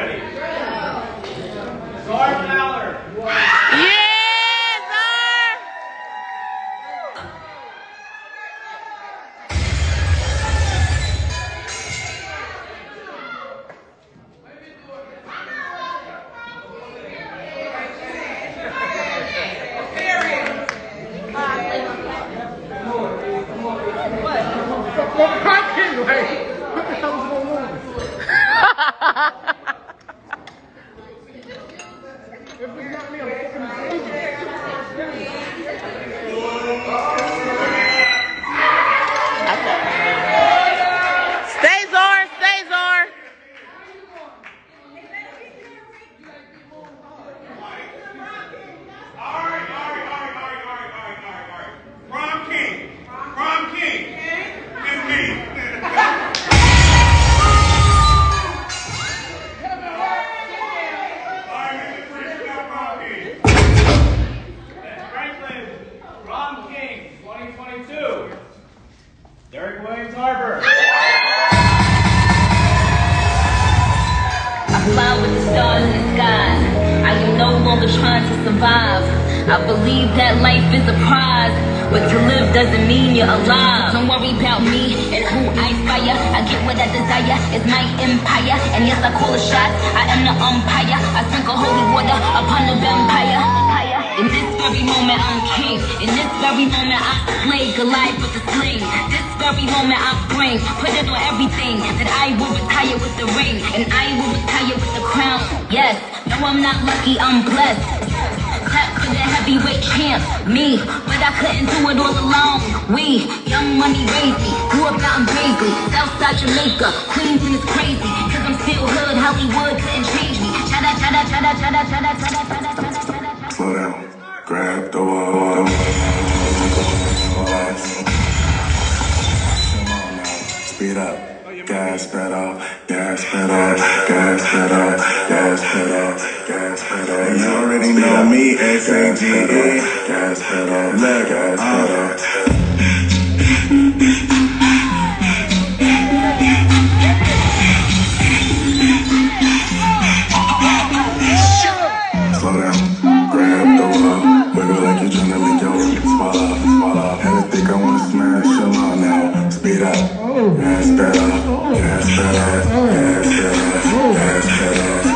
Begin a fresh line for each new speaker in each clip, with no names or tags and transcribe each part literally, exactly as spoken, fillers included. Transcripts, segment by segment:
ready. Czar Fowler.
Yes, sir.
I can't wait. What the hell is going on? If it's not me, I'm fucking
Stay, Zor. Stay, Zor.
Alright, alright, alright, alright, alright, alright, alright, alright. Prom King. Prom King. It's me. Prom King twenty twenty-two. Derek Williams Harbor.
I fly with the stars in the sky. I am no longer trying to survive. I believe that life is a prize, but to live doesn't mean you're alive. Don't worry about me and who I inspire. I get what I desire, it's my empire. And yes, I call the shots, I am the umpire. I sprinkle holy water upon the vampire. In this very moment I'm king. In this very moment I slay Goliath with the sling. This very moment I bring, put it on everything, that I will retire with the ring, and I will retire with the crown. Yes, no I'm not lucky, I'm blessed. Tap for the heavyweight champ, me, but I couldn't do it all alone. We, young money raised me, grew up out in Brazil, Southside Jamaica, Queens and it's crazy, cause I'm still hood, Hollywood couldn't change me. Chada, chada, chada, chada, chada, chada, chada, chada, chada.
Slow down, grab the wall. Speed up, gas pedal, gas pedal, gas pedal, gas pedal, gas pedal. You already know me, S A G E. Gas pedal, gas pedal. Slow down, grab the wall, wiggle like you're trying to make your fall off, fall off. Had to think I wanna smash your law now. Speed up, gas pedal, gas pedal, gas pedal, gas pedal.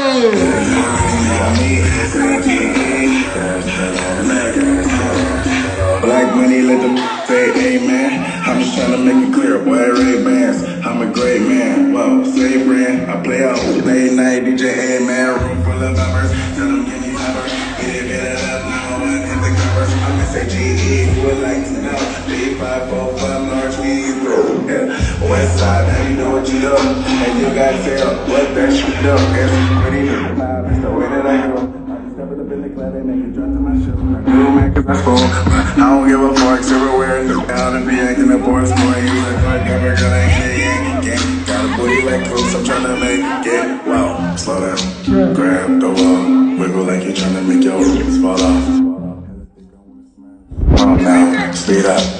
Black money, let them say amen. I'm just trying to make it clear, boy, Ray-Bans. I'm a great man, whoa, same brand. I play out late night, D J, man. Room full of numbers, tell them give me numbers. Get it, get it up, now one hit the covers. I'm S A G E, who would like to know? three five four five large me through. Yeah. West side, now you know what you do. And you gotta tell what that shit do. It's pretty new, it's the way that I go. Step it up in the club and make it drop to my shoe. I do man cause I spoil, but I don't give a fuck. Everywhere in the town and be acting up boys. Boy, you look like a girl ain't gang, gang. Got a booty like coops, I'm trying to make it. Wow, slow down, grab the wall, wiggle like you're trying to make your roots fall off. Now, speed up.